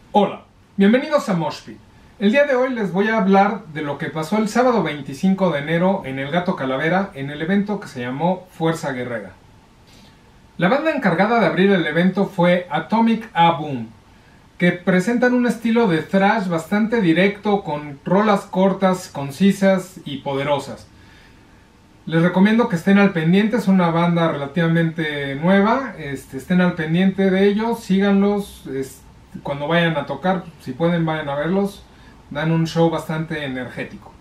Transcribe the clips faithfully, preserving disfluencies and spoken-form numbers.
Hola, bienvenidos a Mosh Pit. El día de hoy les voy a hablar de lo que pasó el sábado veinticinco de enero en el Gato Calavera en el evento que se llamó Fuerza Guerrera. La banda encargada de abrir el evento fue Atomic A-Boom, que presentan un estilo de thrash bastante directo con rolas cortas, concisas y poderosas. Les recomiendo que estén al pendiente, es una banda relativamente nueva, este, estén al pendiente de ellos, síganlos, es, cuando vayan a tocar, si pueden vayan a verlos, dan un show bastante energético.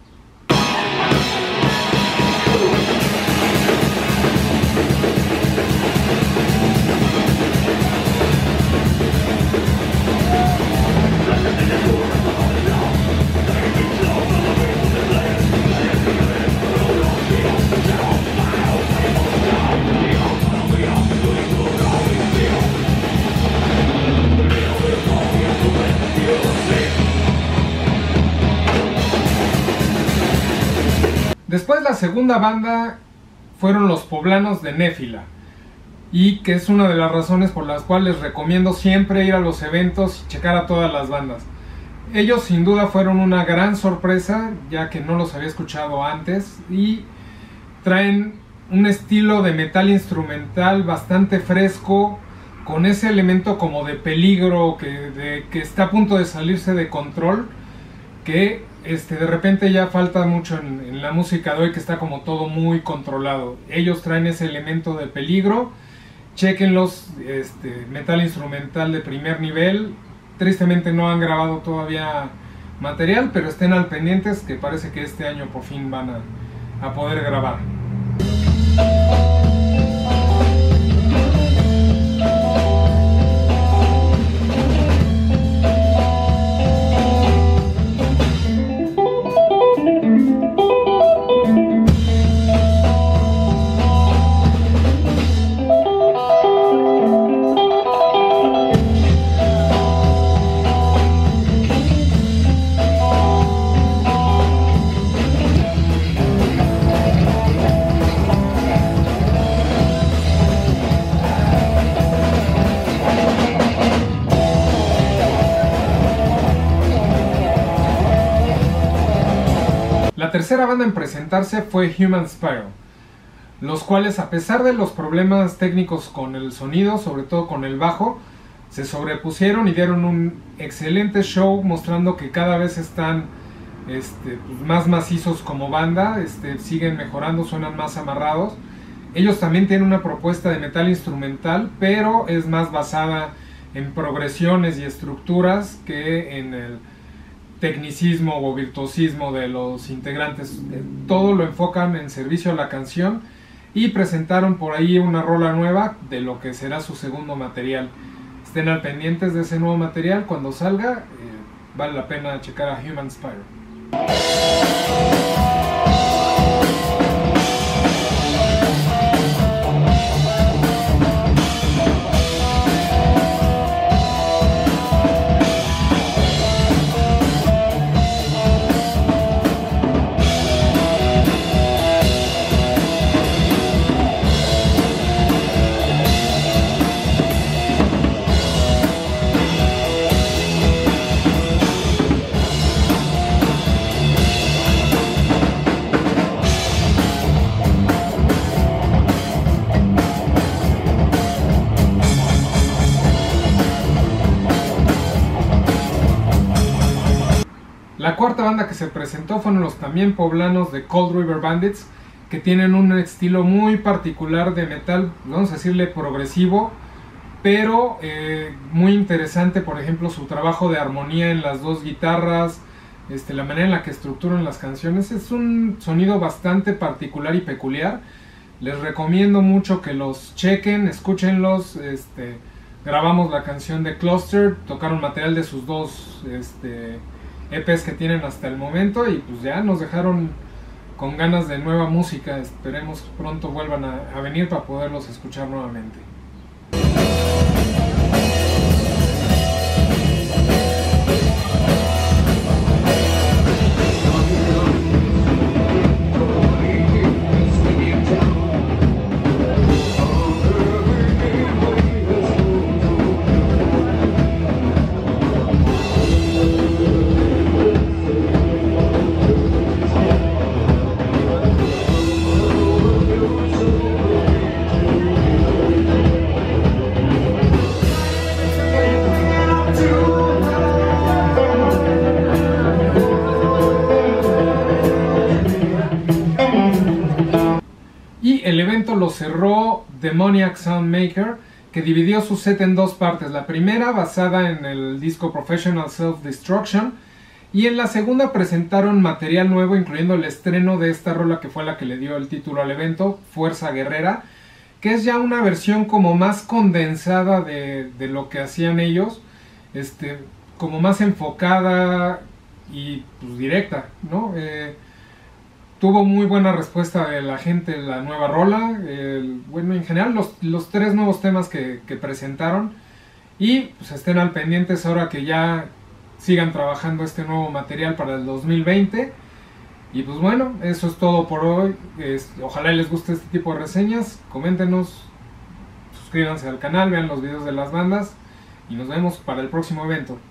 Después la segunda banda fueron los poblanos de Néfila, y que es una de las razones por las cuales recomiendo siempre ir a los eventos y checar a todas las bandas. Ellos sin duda fueron una gran sorpresa, ya que no los había escuchado antes, y traen un estilo de metal instrumental bastante fresco, con ese elemento como de peligro que, de, que está a punto de salirse de control, que este, de repente ya falta mucho en, en la música de hoy, que está como todo muy controlado. Ellos traen ese elemento de peligro. Chequenlos, este, metal instrumental de primer nivel. Tristemente no han grabado todavía material, pero estén al pendientes, que parece que este año por fin van a, a poder grabar. La tercera banda en presentarse fue Human Spiral, los cuales, a pesar de los problemas técnicos con el sonido, sobre todo con el bajo, se sobrepusieron y dieron un excelente show, mostrando que cada vez están este, pues, más macizos como banda, este, siguen mejorando, suenan más amarrados. Ellos también tienen una propuesta de metal instrumental, pero es más basada en progresiones y estructuras que en el tecnicismo o virtuosismo de los integrantes. Todo lo enfocan en servicio a la canción, y presentaron por ahí una rola nueva de lo que será su segundo material. Estén al pendientes de ese nuevo material cuando salga. Eh, vale la pena checar a Human Spiral. La cuarta banda que se presentó fueron los también poblanos de Cold River Bandits, que tienen un estilo muy particular de metal, vamos a decirle progresivo, pero eh, muy interesante. Por ejemplo, su trabajo de armonía en las dos guitarras, este, la manera en la que estructuran las canciones, es un sonido bastante particular y peculiar. Les recomiendo mucho que los chequen, escúchenlos. Este, grabamos la canción de Cluster, tocaron material de sus dos este, E Pes que tienen hasta el momento, y pues ya nos dejaron con ganas de nueva música. Esperemos pronto vuelvan a, a venir para poderlos escuchar nuevamente. lo cerró Demoniac Soundmaker, que dividió su set en dos partes. La primera basada en el disco Professional Self-Destruction, y en la segunda presentaron material nuevo, incluyendo el estreno de esta rola que fue la que le dio el título al evento, Fuerza Guerrera, que es ya una versión como más condensada de, de lo que hacían ellos, este, como más enfocada y pues, directa, ¿no? Eh, tuvo muy buena respuesta de la gente la nueva rola, el, bueno, en general los, los tres nuevos temas que, que presentaron, y pues estén al pendientes ahora que ya sigan trabajando este nuevo material para el dos mil veinte. Y pues bueno, eso es todo por hoy. Es, ojalá les guste este tipo de reseñas. Coméntenos, suscríbanse al canal, vean los videos de las bandas y nos vemos para el próximo evento.